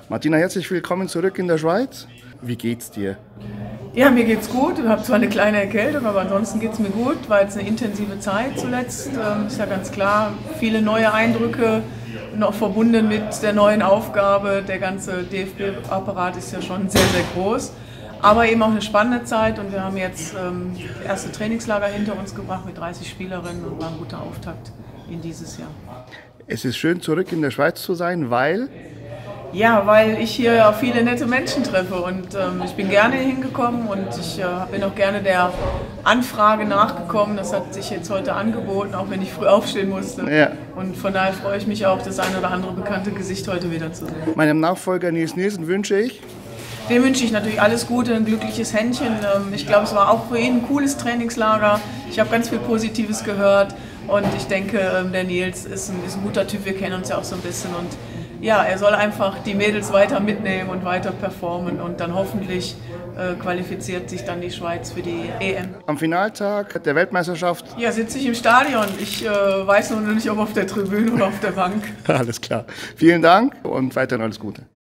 Martina, herzlich willkommen zurück in der Schweiz. Wie geht's dir? Ja, mir geht's gut. Ich habe zwar eine kleine Erkältung, aber ansonsten geht's mir gut. War jetzt eine intensive Zeit zuletzt. Ist ja ganz klar. Viele neue Eindrücke, noch verbunden mit der neuen Aufgabe. Der ganze DFB-Apparat ist ja schon sehr, sehr groß. Aber eben auch eine spannende Zeit und wir haben jetzt das erste Trainingslager hinter uns gebracht mit 30 Spielerinnen und war ein guter Auftakt in dieses Jahr. Es ist schön, zurück in der Schweiz zu sein, weil? Ja, weil ich hier ja viele nette Menschen treffe und ich bin gerne hier hingekommen und ich bin auch gerne der Anfrage nachgekommen. Das hat sich jetzt heute angeboten, auch wenn ich früh aufstehen musste. Ja. Und von daher freue ich mich auch, das ein oder andere bekannte Gesicht heute wieder zu sehen. Meinem Nachfolger Nils Nielsen wünsche ich. Dem wünsche ich natürlich alles Gute, ein glückliches Händchen. Ich glaube, es war auch für ihn ein cooles Trainingslager. Ich habe ganz viel Positives gehört und ich denke, der Nils ist ein guter Typ. Wir kennen uns ja auch so ein bisschen und ja, er soll einfach die Mädels weiter mitnehmen und weiter performen und dann hoffentlich qualifiziert sich dann die Schweiz für die EM. Am Finaltag der Weltmeisterschaft. Ja, sitze ich im Stadion. Ich weiß noch nicht, ob auf der Tribüne oder auf der Bank. Alles klar. Vielen Dank und weiterhin alles Gute.